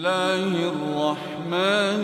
الله الرحمن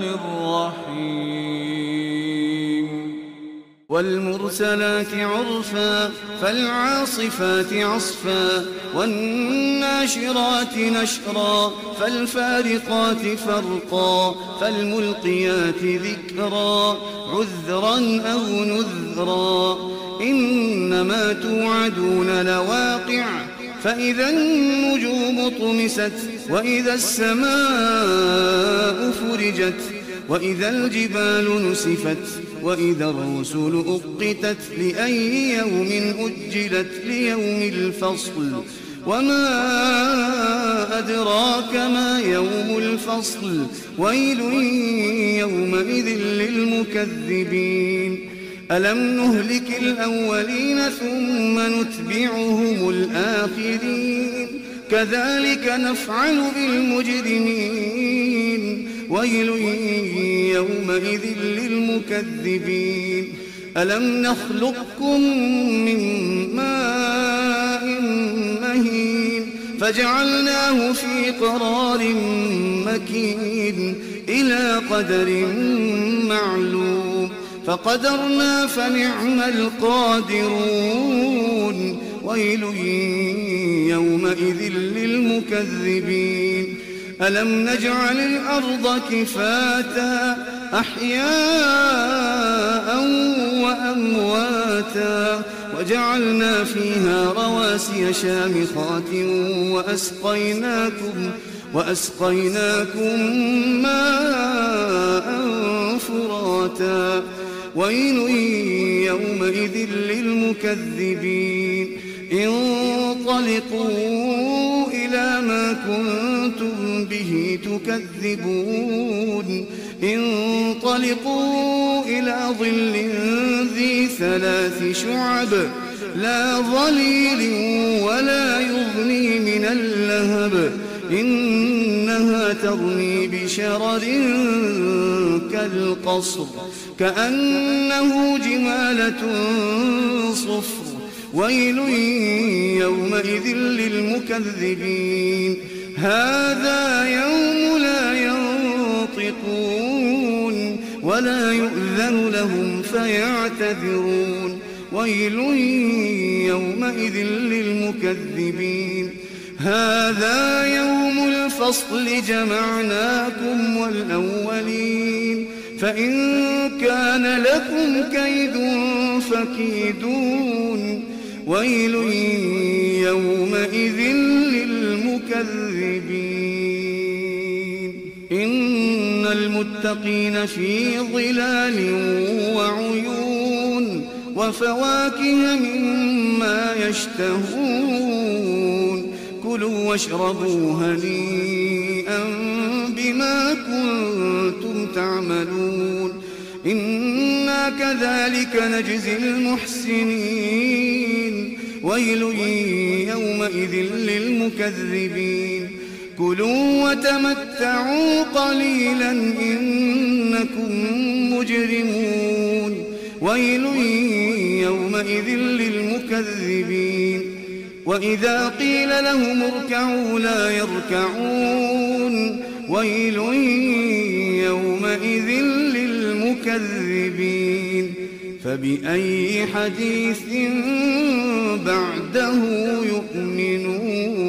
الرحيم والمرسلات عرفا فالعاصفات عصفا والناشرات نشرا فالفارقات فرقا فالملقيات ذكرا عذرا أو نذرا إنما توعدون لواقع فإذا النجوم طمست وإذا السماء فرجت وإذا الجبال نسفت وإذا الرسل أقتت لأي يوم أجلت ليوم الفصل وما أدراك ما يوم الفصل ويل يومئذ للمكذبين ألم نهلك الأولين ثم نتبعهم الآخرين كذلك نفعل بالمجرمين ويل يومئذ للمكذبين ألم نخلقكم من ماء مهين فجعلناه في قرار مكين إلى قدر معلوم فقدرنا فنعم القادرون ويل يومئذ للمكذبين ألم نجعل الأرض كفاتا أحياء وأمواتا وجعلنا فيها رواسي شامخات وأسقيناكم ماء فراتا ويل يومئذ للمكذبين انطلقوا إلى ما كنتم به تكذبون انطلقوا إلى ظل ذي 3 شعب لا ظليل ولا يغني من اللهب إنها ترمي بشرر كالقصر كأنه جمالة صفر ويل يومئذ للمكذبين هذا يوم لا ينطقون ولا يؤذن لهم فيعتذرون ويل يومئذ للمكذبين هذا يوم الفصل جمعناكم والأولين فإن كان لكم كيد فكيدون ويل يومئذ للمكذبين إن المتقين في ظلال وعيون وفواكه مما يشتهون كلوا واشربوا هنيئا بما كنتم تعملون إنا كذلك نجزي المحسنين ويل يومئذ للمكذبين كلوا وتمتعوا قليلا إنكم مجرمون ويل يومئذ للمكذبين وإذا قيل لهم اركعوا لا يركعون ويل يومئذ للمكذبين فبأي حديث بعده يؤمنون